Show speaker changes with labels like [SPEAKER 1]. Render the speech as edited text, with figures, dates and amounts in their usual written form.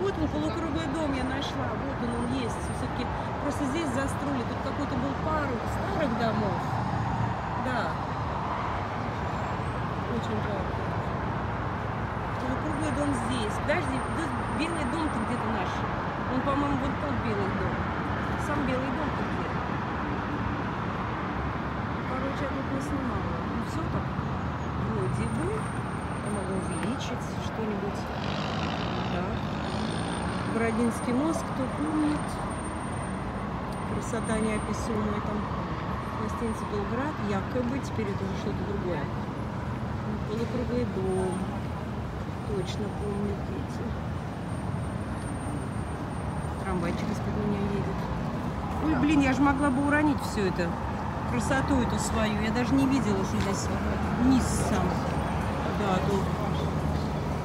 [SPEAKER 1] вот он, полукруглый дом я нашла. Вот он есть. Все-таки просто здесь застроили. Тут какой-то был пару старых домов. Да. Очень жалко. Полукруглый дом здесь. Подожди, белый дом-то где-то наш. Он, по-моему, вот тот белый дом. Сам белый дом-то где? Короче, я тут не снимала. Ну все так. Вроде бы. Я могу увеличить что-нибудь. Да. Бородинский мост, кто помнит. Красота неописуемая там. Гостиница Белград. Якобы теперь это уже что-то другое. Полукруглый дом. Точно помню, дети. Трамвайчик из-под меня едет. Ой, блин, я же могла бы уронить все это. Красоту эту свою. Я даже не видела, что здесь низ сам. Да, тут